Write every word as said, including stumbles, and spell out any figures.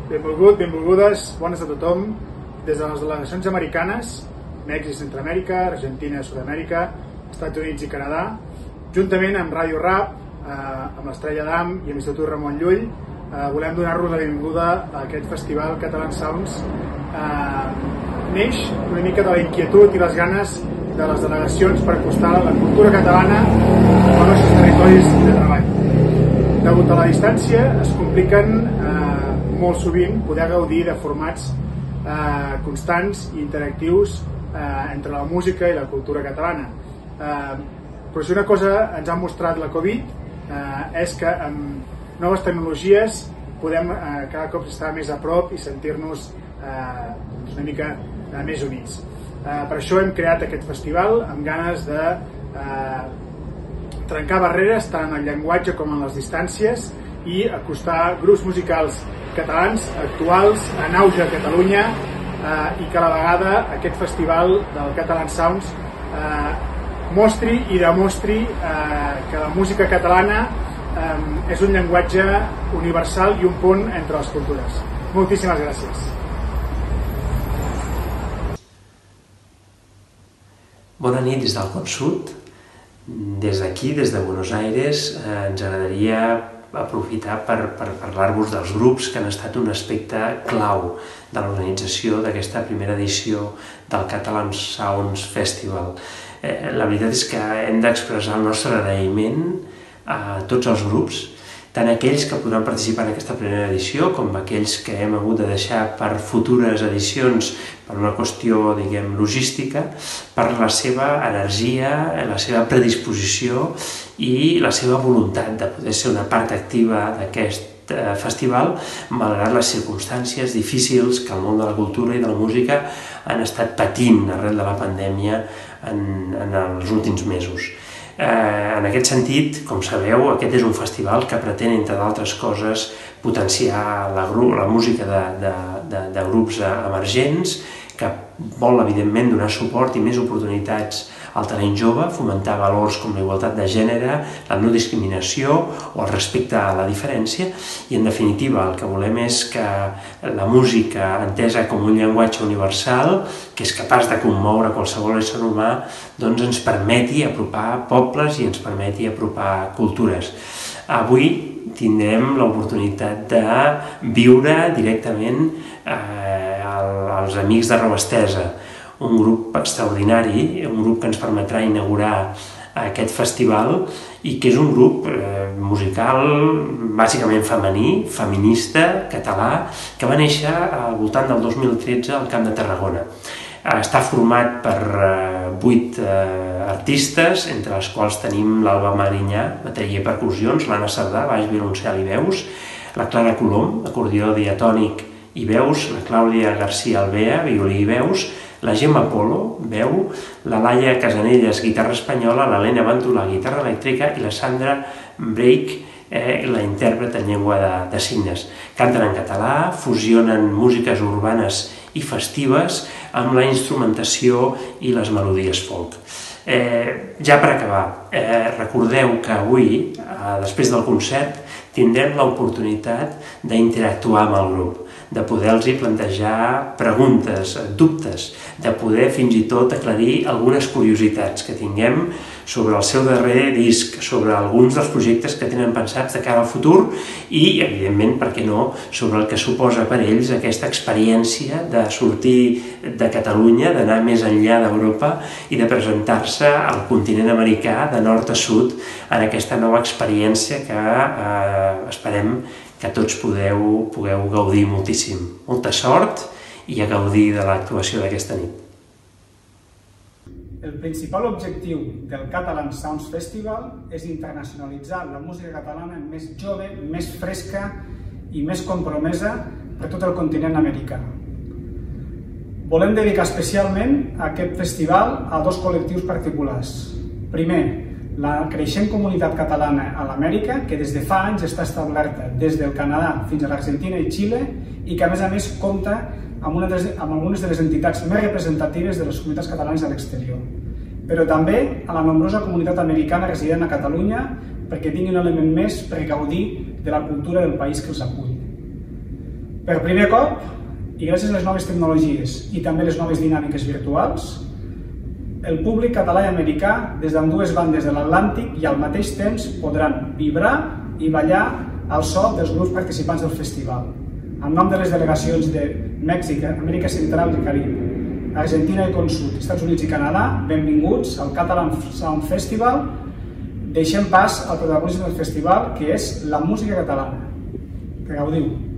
Benvolgut, benvolgudes, bones a tothom, des de les delegacions americanes, Mèxic, Centroamèrica, Argentina, Sud-amèrica, Estats Units i Canadà, juntament amb Radio Rap, eh, amb l'Estrella d'Am i amb l'Institut Ramon Llull, eh, volem donar-vos la benvinguda a aquest festival Catalan Sounds. Eh, neix una mica de la inquietud i les ganes de les delegacions per acostar la cultura catalana als nostres territoris de treball. Degut a la distància, es compliquen eh, molt sovint poder gaudir de formats eh, constants i interactius eh, entre la música i la cultura catalana. Eh, però si una cosa ens ha mostrat la Covid eh, és que amb noves tecnologies podem eh, cada cop estar més a prop i sentir-nos eh, una mica eh, més units. Eh, per això hem creat aquest festival amb ganes de eh, trencar barreres tant en el llenguatge com en les distàncies i acostar grups musicals catalans actuals en auge a Catalunya eh, i que a la vegada aquest festival del Catalan Sounds eh, mostri i demostri eh, que la música catalana eh, és un llenguatge universal i un pont entre les cultures. Moltíssimes gràcies. Bona nit des del Con Sud. Des d'aquí, des de Buenos Aires, eh, ens agradaria aprofitar per, per parlar-vos dels grups que han estat un aspecte clau de l'organització d'aquesta primera edició del Catalan Sounds Festival. Eh, la veritat és que hem d'expressar el nostre agraïment a tots els grups, tant aquells que podran participar en aquesta primera edició com aquells que hem hagut de deixar per futures edicions per una qüestió, diguem, logística, per la seva energia, la seva predisposició i la seva voluntat de poder ser una part activa d'aquest festival, malgrat les circumstàncies difícils que el món de la cultura i de la música han estat patint arrel de la pandèmia en, en els últims mesos. Eh, en aquest sentit, com sabeu, aquest és un festival que pretén, entre d'altres coses, potenciar la, la música de, de, de, de grups emergents, que vol, evidentment, donar suport i més oportunitats al talent jove, fomentar valors com la igualtat de gènere, la no discriminació o el respecte a la diferència, i en definitiva el que volem és que la música, entesa com un llenguatge universal, que és capaç de commoure qualsevol ésser humà, doncs ens permeti apropar pobles i ens permeti apropar cultures. Avui tindrem l'oportunitat de viure directament eh, als Amics de Robestesa, un grup extraordinari, un grup que ens permetrà inaugurar aquest festival i que és un grup eh, musical bàsicament femení, feminista, català, que va néixer al voltant del dos mil tretze al Camp de Tarragona. Està format per eh, vuit eh, artistes, entre les quals tenim l'Alba Marinyà, bateria i percussions, l'Anna Sardà, baix, violoncel i veus, la Clara Colom, acordió diatònic i veus, la Clàudia García Alvea, violí i veus, la Gemma Polo, veu, la Laia Casanelles, guitarra espanyola, l'Helena Ventolà, guitarra elèctrica i la Sandra Breik, eh, la intèrpret en llengua de, de signes. Canten en català, fusionen músiques urbanes i festives amb la instrumentació i les melodies folk. Eh, ja per acabar, eh, recordeu que avui, eh, després del concert, tindrem l'oportunitat d'interactuar amb el grup, de poder-los plantejar preguntes, dubtes, de poder fins i tot aclarir algunes curiositats que tinguem sobre el seu darrer disc, sobre alguns dels projectes que tenen pensats de cara al futur i, evidentment, per què no, sobre el que suposa per ells aquesta experiència de sortir de Catalunya, d'anar més enllà d'Europa i de presentar-se al continent americà de nord a sud en aquesta nova experiència que eh, esperem que tots podeu, pugueu gaudir moltíssim. Molta sort i a gaudir de l'actuació d'aquesta nit. El principal objectiu del Catalan Sounds Festival és internacionalitzar la música catalana més jove, més fresca i més compromesa per tot el continent americà. Volem dedicar especialment aquest festival a dos col·lectius particulars. Primer, la creixent comunitat catalana a l'Amèrica, que des de fa anys està establerta des del Canadà fins a l'Argentina i Xile i que, a més a més, compta amb, una de les, amb algunes de les entitats més representatives de les comunitats catalanes a l'exterior. Però també a la nombrosa comunitat americana resident a Catalunya perquè tingui un element més per gaudir de la cultura del país que els acull. Per primer cop, i gràcies a les noves tecnologies i també les noves dinàmiques virtuals, el públic català i americà des d'ambdues bandes de l'Atlàntic i al mateix temps podran vibrar i ballar al so dels grups participants del festival. En nom de les delegacions de Mèxic, Amèrica Central i Carib, Argentina i Consud, Estats Units i Canadà, benvinguts al Catalan Sound Festival. Deixem pas al protagonista del festival, que és la música catalana. Que gaudiu!